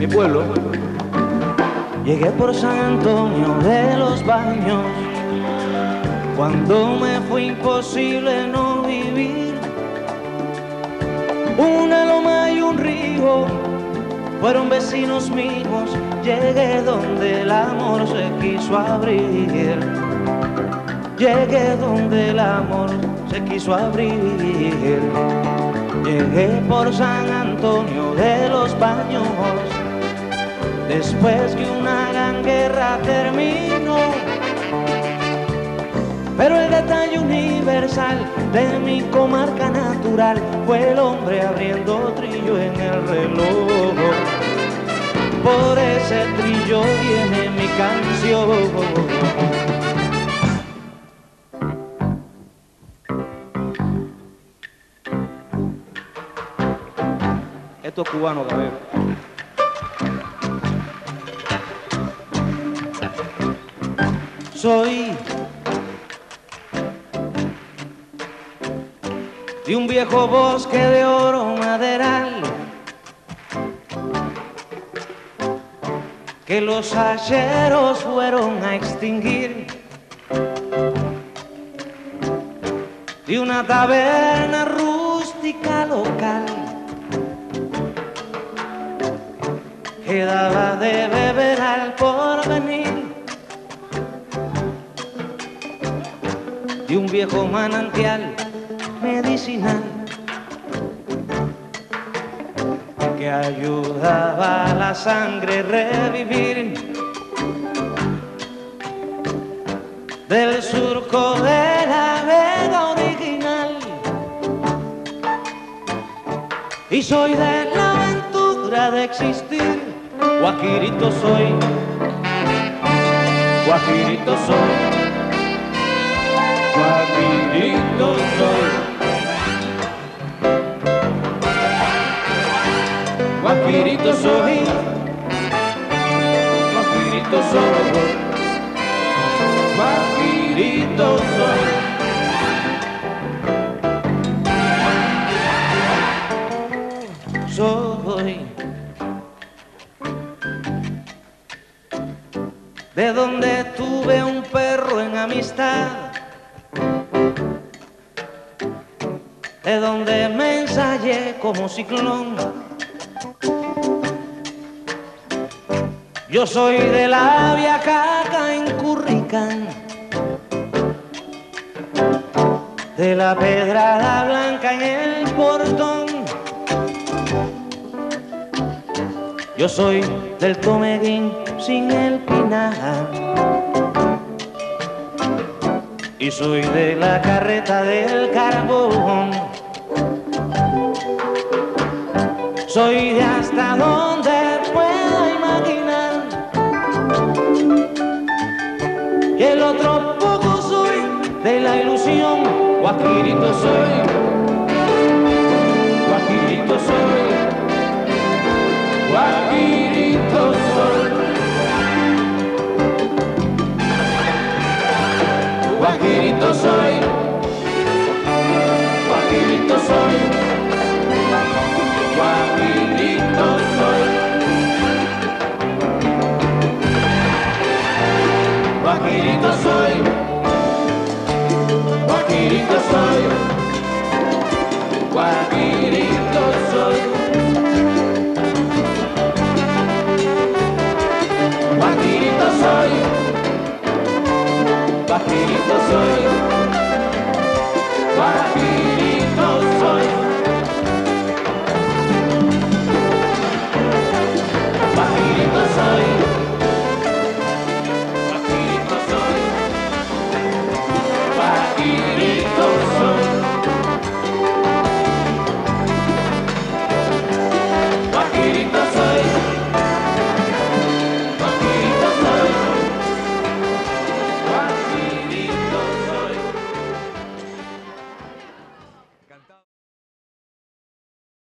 mi pueblo. Llegué por San Antonio de los Baños, cuando me fue imposible no vivir. Una loma y un río fueron vecinos míos. Llegué donde el amor se quiso abrir. Llegué donde el amor se quiso abrir. Llegué por San Antonio de los Baños, después que una gran guerra terminó. Pero el detalle universal de mi comarca natural fue el hombre abriendo trillo en el reloj. Por ese trillo viene mi canción. Esto es cubano, caballero. Soy de un viejo bosque de oro maderal que los hacheros fueron a extinguir, de una taberna rústica local que daba de beber al porvenir, de un viejo manantial medicinal que ayudaba a la sangre revivir, del surco de la vega original. Y soy de la aventura de existir. Guajirito soy, guajirito soy, guajirito soy, guajirito soy, guajirito soy, guajirito soy. Soy de donde tuve un perro en amistad, de donde me ensayé como ciclón. Yo soy de la Viacaca en Curricán, de la Pedrada Blanca en el Portón. Yo soy del Tomeguín sin el Pinar, y soy de la Carreta del Carbón. Soy de hasta donde pueda imaginar, y el otro poco soy de la ilusión. Guajirito soy, guajirito soy, guajirito soy, guajirito soy, guajirito soy, guajirito soy, guajirito soy, guajirito soy, guajirito soy, guajirito soy, guajirito soy, guajirito soy.